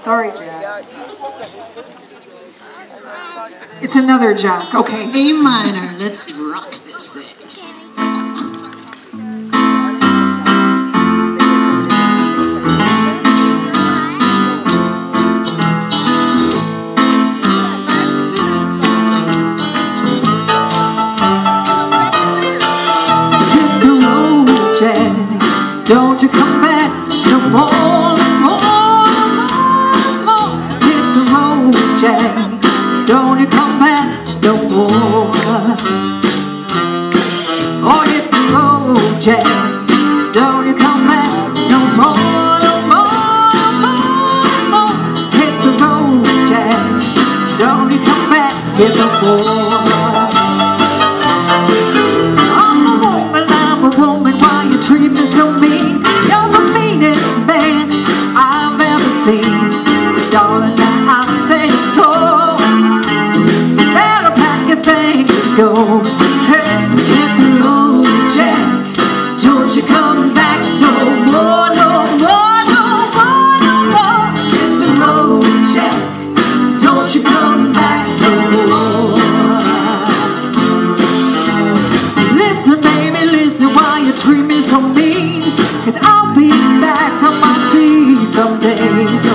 Sorry, Jack. It's another Jack. Okay. A minor. Let's rock this thing. Hit the road, Jack. Don't you come back no more, no more, no more. Hit the road, Jack. Don't you come back no more. Oh, hit the road, Jack. Don't you come back no more, no more, no more, no more. Hit the road, Jack. Don't you come back here no more. I'm a woman, why you treat me so mean? You're the meanest man I've ever seen. Darling, I say so. Go. Hey, hit the road, Jack. Don't you come back no more, no more, no more, no more. Hit the road, Jack. Don't you come back no more. Listen, baby, listen, why you treat me so mean? 'Cause I'll be back on my feet someday.